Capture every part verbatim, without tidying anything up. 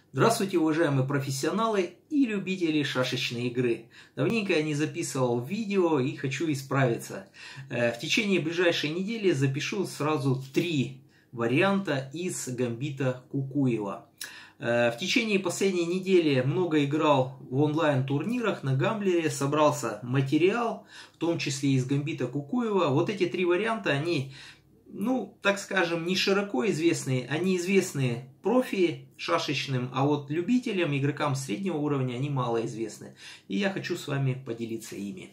Здравствуйте, уважаемые профессионалы и любители шашечной игры. Давненько я не записывал видео и хочу исправиться. В течение ближайшей недели запишу сразу три варианта из гамбита Кукуева. В течение последней недели много играл в онлайн-турнирах на гамблере, собрался материал, в том числе из гамбита Кукуева. Вот эти три варианта, они, ну, так скажем, не широко известные, они известны профи шашечным, а вот любителям, игрокам среднего уровня они мало известны. И я хочу с вами поделиться ими.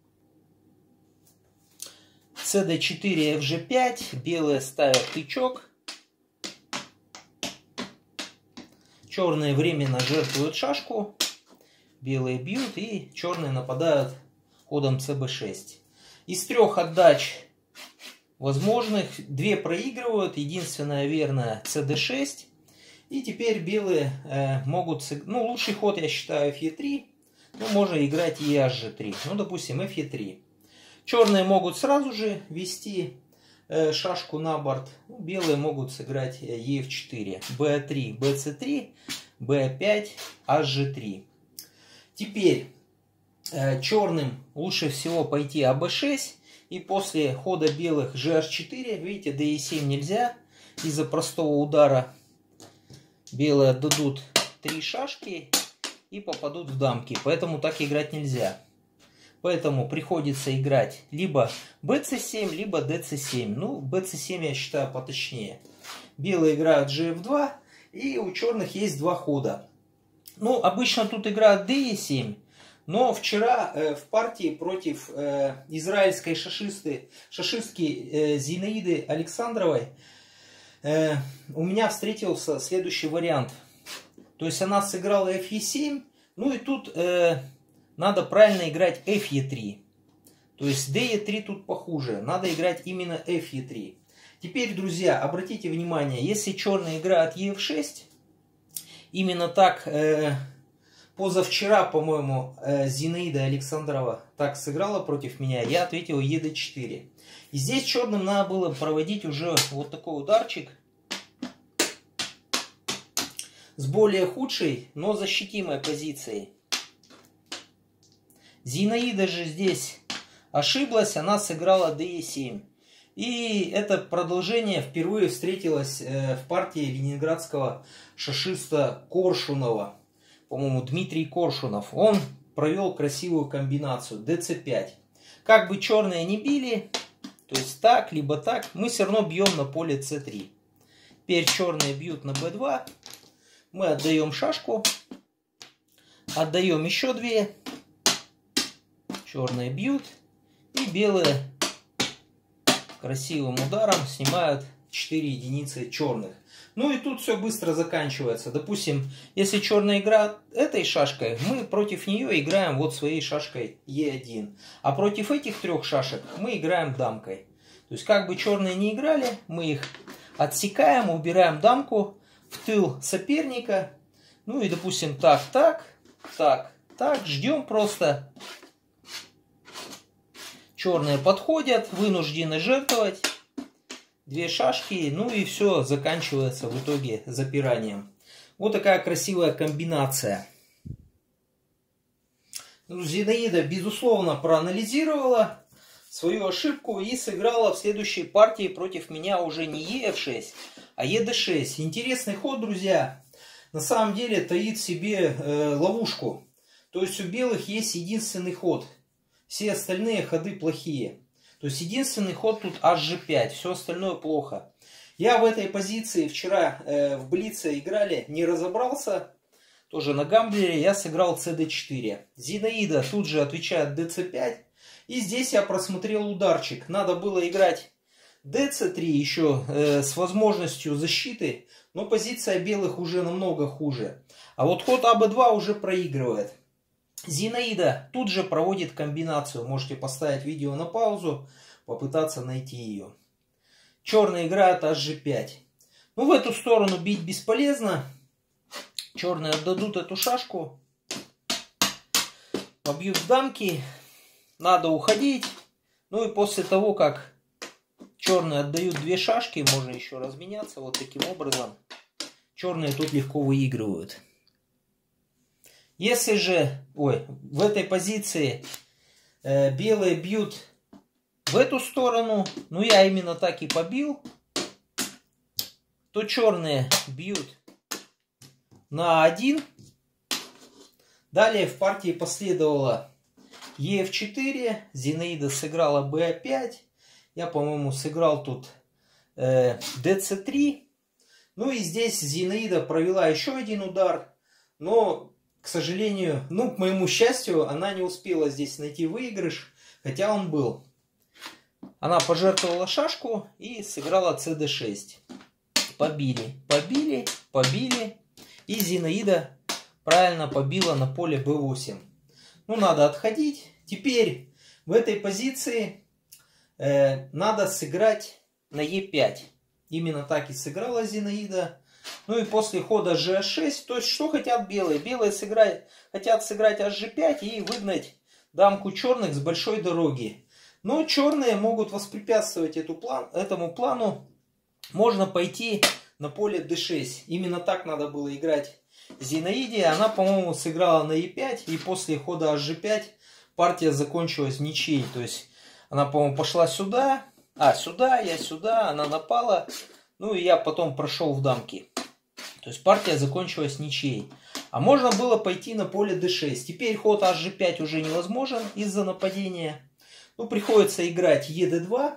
цэ дэ четыре, эф же пять, белые ставят тычок. Черные временно жертвуют шашку, белые бьют и черные нападают ходом цэ бэ шесть. Из трех отдач возможных две проигрывают, единственная верная цэ дэ шесть. И теперь белые э, могут, ну, лучший ход я считаю эф е три, ну, можно играть и аш же три, ну, допустим, эф е три. Черные могут сразу же ввести э, шашку на борт, ну, белые могут сыграть е эф четыре, бэ три, бэ цэ три, бэ пять, аш же три. Теперь э, черным лучше всего пойти а бэ шесть, и после хода белых же аш четыре, видите, дэ е семь нельзя, из-за простого удара белые отдадут три шашки и попадут в дамки, поэтому так играть нельзя. Поэтому приходится играть либо бэ цэ семь, либо дэ цэ семь. Ну, бэ цэ семь я считаю поточнее. Белые играют же эф два, и у черных есть два хода. Ну, обычно тут играют дэ е семь, но вчера э, в партии против э, израильской шашисты, шашистки э, Зинаиды Александровой э, у меня встретился следующий вариант. То есть она сыграла эф е семь, ну и тут э, надо правильно играть эф е три. То есть дэ е три тут похуже, надо играть именно эф е три. Теперь, друзья, обратите внимание, если черные играют е эф шесть, именно так э, позавчера, по-моему, э, Зинаида Александрова так сыграла против меня, я ответил е дэ четыре. И здесь черным надо было проводить уже вот такой ударчик с более худшей, но защитимой позицией. Зинаида же здесь ошиблась, она сыграла дэ е семь. И это продолжение впервые встретилось э, в партии ленинградского шашиста Коршунова. По-моему, Дмитрий Коршунов. Он провел красивую комбинацию дэ цэ пять. Как бы черные не били, то есть так, либо так, мы все равно бьем на поле цэ три. Теперь черные бьют на бэ два. Мы отдаем шашку. Отдаем еще две. Черные бьют. И белые красивым ударом снимают четыре единицы черных. Ну и тут все быстро заканчивается. Допустим, если черная играет этой шашкой, мы против нее играем вот своей шашкой е один. А против этих трех шашек мы играем дамкой. То есть как бы черные не играли, мы их отсекаем, убираем дамку в тыл соперника. Ну и допустим так, так, так, так, ждем просто. Черные подходят, вынуждены жертвовать. Две шашки, ну и все заканчивается в итоге запиранием. Вот такая красивая комбинация. Ну, Зинаида, безусловно, проанализировала свою ошибку и сыграла в следующей партии против меня уже не е эф шесть, а е дэ шесть. Интересный ход, друзья. На самом деле таит в себе э, ловушку. То есть у белых есть единственный ход. Все остальные ходы плохие. То есть единственный ход тут аш же пять, все остальное плохо. Я в этой позиции вчера э, в Блице играли, не разобрался. Тоже на гамблере я сыграл цэ дэ четыре. Зинаида тут же отвечает дэ цэ пять. И здесь я просмотрел ударчик. Надо было играть дэ цэ три еще э, с возможностью защиты. Но позиция белых уже намного хуже. А вот ход а бэ два уже проигрывает. Зинаида тут же проводит комбинацию. Можете поставить видео на паузу, попытаться найти ее. Черные играют аш же пять. Ну, в эту сторону бить бесполезно. Черные отдадут эту шашку. Побьют в дамки. Надо уходить. Ну и после того, как черные отдают две шашки, можно еще разменяться вот таким образом. черные тут легко выигрывают. Если же, ой, в этой позиции э, белые бьют в эту сторону, ну я именно так и побил, то черные бьют на один. Далее в партии последовало е эф четыре, Зинаида сыграла бэ пять, я, по-моему, сыграл тут э, дэ цэ три. Ну и здесь Зинаида провела еще один удар, но, к сожалению, ну, к моему счастью, она не успела здесь найти выигрыш, хотя он был. Она пожертвовала шашку и сыграла цэ дэ шесть. Побили, побили, побили. И Зинаида правильно побила на поле бэ восемь. Ну, надо отходить. Теперь в этой позиции э, надо сыграть на е пять. Именно так и сыграла Зинаида. Ну и после хода же аш шесть, то есть что хотят белые? Белые сыграть, хотят сыграть аш же пять и выгнать дамку черных с большой дороги. Но черные могут воспрепятствовать эту план, этому плану. Можно пойти на поле дэ шесть. Именно так надо было играть Зинаиде. Она, по-моему, сыграла на е пять. И после хода аш же пять партия закончилась ничьей. То есть она, по-моему, пошла сюда. А, сюда, я сюда. Она напала. Ну и я потом прошел в дамки. То есть партия закончилась ничьей. А можно было пойти на поле дэ шесть. Теперь ход аш же пять уже невозможен из-за нападения. Ну, приходится играть е дэ два.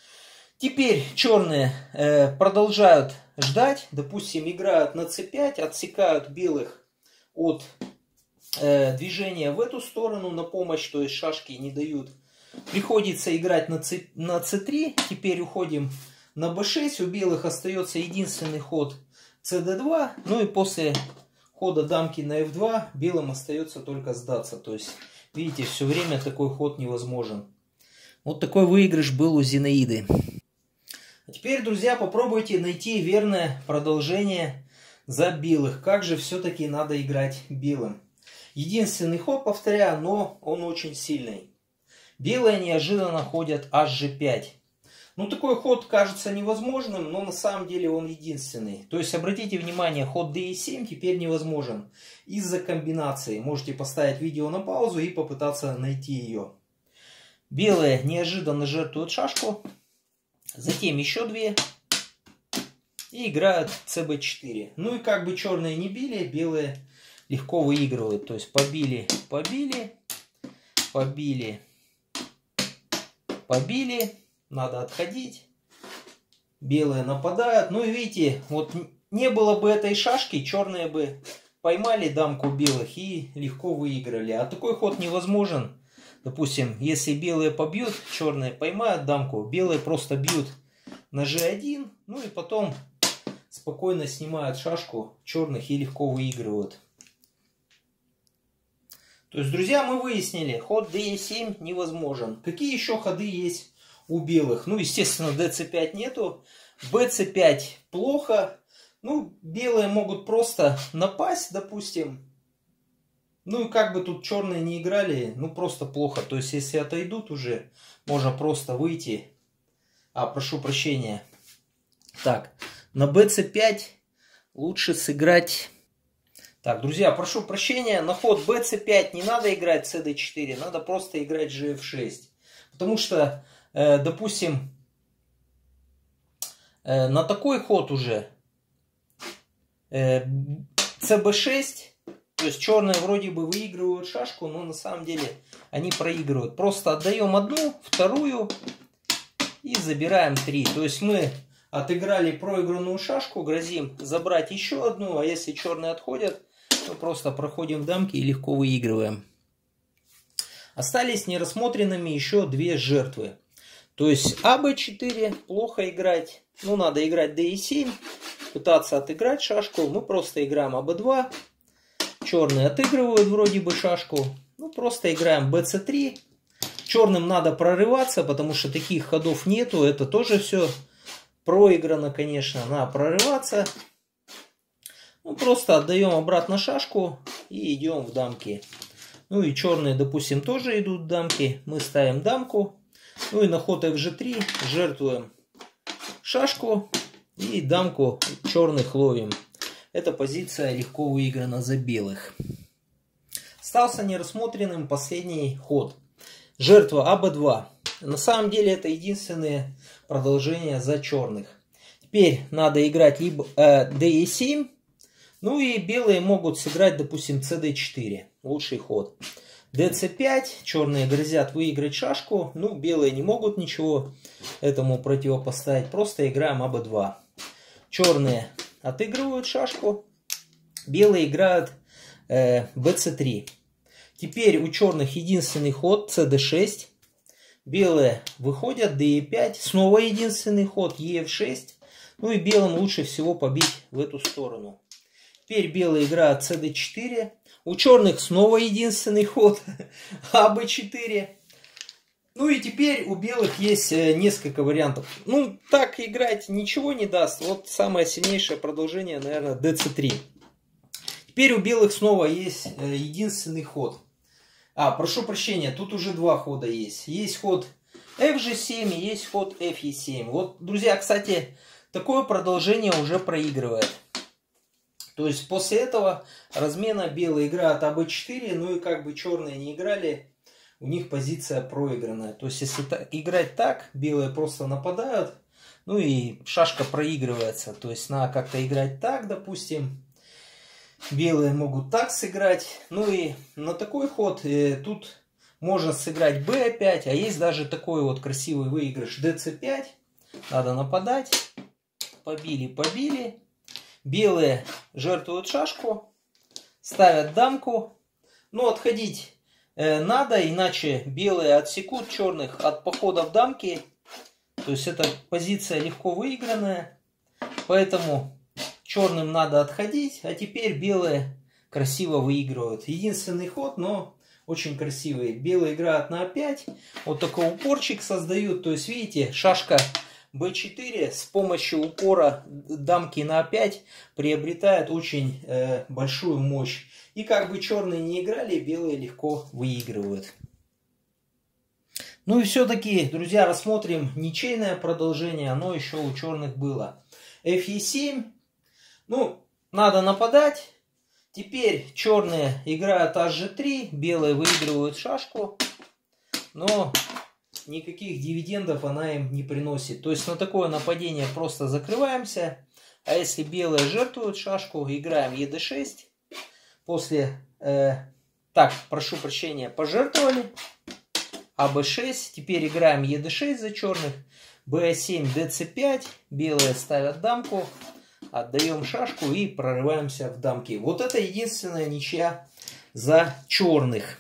Теперь черные э, продолжают ждать. Допустим, играют на цэ пять, отсекают белых от э, движения в эту сторону на помощь, то есть шашки не дают. Приходится играть на, C, на цэ три. Теперь уходим на бэ шесть. У белых остается единственный ход цэ дэ два. Ну и после хода дамки на эф два белым остается только сдаться. То есть, видите, все время такой ход невозможен. Вот такой выигрыш был у Зинаиды. А теперь, друзья, попробуйте найти верное продолжение за белых. Как же все-таки надо играть белым? Единственный ход, повторяю, но он очень сильный. Белые неожиданно ходят аш же пять. Ну, такой ход кажется невозможным, но на самом деле он единственный. То есть, обратите внимание, ход дэ е семь теперь невозможен из-за комбинации. Можете поставить видео на паузу и попытаться найти ее. Белые неожиданно жертвуют шашку. Затем еще две. И играют цэ бэ четыре. Ну и как бы черные не били, белые легко выигрывают. То есть побили, побили, побили, побили. Надо отходить. Белые нападают. Ну и видите, вот не было бы этой шашки, черные бы поймали дамку белых и легко выиграли. А такой ход невозможен. Допустим, если белые побьют, черные поймают дамку, белые просто бьют на же один, ну и потом спокойно снимают шашку черных и легко выигрывают. То есть, друзья, мы выяснили, ход дэ е семь невозможен. Какие еще ходы есть у белых? Ну, естественно, дэ цэ пять нету, бэ цэ пять плохо. Ну, белые могут просто напасть, допустим. Ну и как бы тут черные не играли, ну просто плохо. То есть если отойдут уже, можно просто выйти. А, прошу прощения. Так, на бэ цэ пять лучше сыграть... Так, друзья, прошу прощения, на ход бэ цэ пять не надо играть цэ дэ четыре, надо просто играть же эф шесть. Потому что, э, допустим, э, на такой ход уже э, цэ бэ шесть... То есть черные вроде бы выигрывают шашку, но на самом деле они проигрывают. Просто отдаем одну, вторую и забираем три. То есть мы отыграли проигранную шашку, грозим забрать еще одну. А если черные отходят, то просто проходим дамки и легко выигрываем. Остались нерассмотренными еще две жертвы. То есть а бэ четыре плохо играть. Ну надо играть дэ е семь, пытаться отыграть шашку. Мы просто играем а бэ два. Черные отыгрывают вроде бы шашку. Ну, просто играем бэ цэ три. Черным надо прорываться, потому что таких ходов нету. Это тоже все проиграно, конечно. Надо прорываться. Ну, просто отдаем обратно шашку и идем в дамки. Ну и черные, допустим, тоже идут в дамки. Мы ставим дамку. Ну и на ход эф же три жертвуем шашку. И дамку черных ловим. эта позиция легко выиграна за белых. Остался нерассмотренным последний ход. Жертва а бэ два. На самом деле это единственное продолжение за черных. Теперь надо играть либо э, дэ е семь. Ну и белые могут сыграть, допустим, цэ дэ четыре. Лучший ход. дэ цэ пять. Черные грозят выиграть шашку. Ну, белые не могут ничего этому противопоставить. Просто играем а бэ два. Черные отыгрывают шашку. Белые играют э, бэ цэ три. Теперь у черных единственный ход цэ дэ шесть. Белые выходят дэ е пять. Снова единственный ход е эф шесть. Ну и белым лучше всего побить в эту сторону. Теперь белые играют цэ дэ четыре. У черных снова единственный ход а бэ четыре. Ну и теперь у белых есть несколько вариантов. Ну, так играть ничего не даст. Вот самое сильнейшее продолжение, наверное, дэ цэ три. Теперь у белых снова есть единственный ход. А, прошу прощения, тут уже два хода есть. Есть ход эф же семь и есть ход эф е семь. Вот, друзья, кстати, такое продолжение уже проигрывает. То есть после этого размена белые играют а бэ четыре, ну и как бы черные не играли, у них позиция проигранная. То есть если играть так, белые просто нападают, ну и шашка проигрывается. То есть надо как-то играть так, допустим. Белые могут так сыграть. Ну и на такой ход э, тут можно сыграть бэ пять, а есть даже такой вот красивый выигрыш дэ цэ пять. Надо нападать. Побили, побили. Белые жертвуют шашку, ставят дамку. Но отходить э, надо, иначе белые отсекут черных от похода в дамки. То есть эта позиция легко выигранная. Поэтому черным надо отходить. А теперь белые красиво выигрывают. Единственный ход, но очень красивый. Белые играют на а пять. Вот такой упорчик создают. То есть видите, шашка бэ четыре с помощью упора дамки на а пять приобретает очень э, большую мощь. И как бы черные не играли, белые легко выигрывают. Ну и все-таки, друзья, рассмотрим ничейное продолжение. Оно еще у черных было. эф е семь. Ну, надо нападать. Теперь черные играют аш же три. Белые выигрывают шашку. Но никаких дивидендов она им не приносит. То есть на такое нападение просто закрываемся. А если белые жертвуют шашку, играем е дэ шесть. После, э, так, прошу прощения, пожертвовали. а бэ шесть. Теперь играем е дэ шесть за черных. бэ семь, дэ цэ пять. Белые ставят дамку. Отдаем шашку и прорываемся в дамки. Вот это единственная ничья за черных.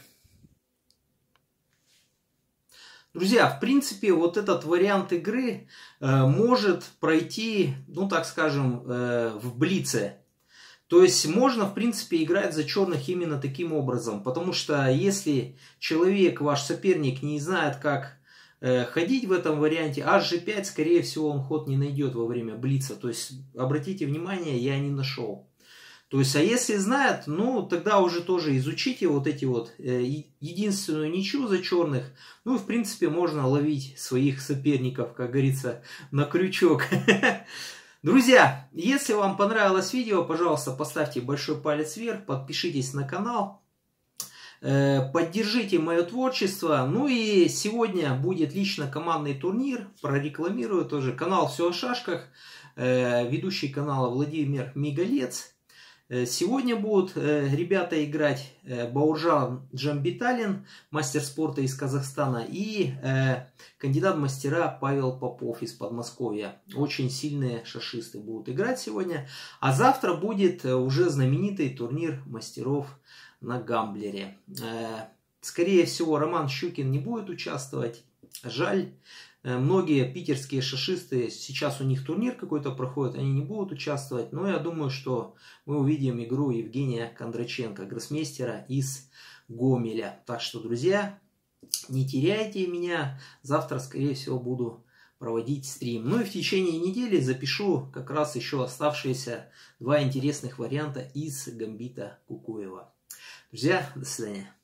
Друзья, в принципе, вот этот вариант игры э, может пройти, ну так скажем, э, в блице. То есть можно, в принципе, играть за черных именно таким образом. Потому что если человек, ваш соперник, не знает, как э, ходить в этом варианте, аш же пять, скорее всего, он ход не найдет во время блица. То есть, обратите внимание, я не нашел. То есть, а если знает, ну, тогда уже тоже изучите вот эти вот э, единственную ничью за черных. Ну, и, в принципе, можно ловить своих соперников, как говорится, на крючок. Друзья, если вам понравилось видео, пожалуйста, поставьте большой палец вверх, подпишитесь на канал, э, поддержите мое творчество. Ну и сегодня будет лично командный турнир, прорекламирую тоже канал «Все о шашках», э, ведущий канала Владимир Мигалец. Сегодня будут э, ребята играть э, Бауржан Джамбиталин, мастер спорта из Казахстана, и э, кандидат в мастера Павел Попов из Подмосковья. Очень сильные шашисты будут играть сегодня. А завтра будет э, уже знаменитый турнир мастеров на гамблере. Э, скорее всего, Роман Щукин не будет участвовать. Жаль. Многие питерские шашисты, сейчас у них турнир какой-то проходит, они не будут участвовать. Но я думаю, что мы увидим игру Евгения Кондраченко, гроссмейстера из Гомеля. Так что, друзья, не теряйте меня. Завтра, скорее всего, буду проводить стрим. Ну и в течение недели запишу как раз еще оставшиеся два интересных варианта из гамбита Кукуева. Друзья, до свидания.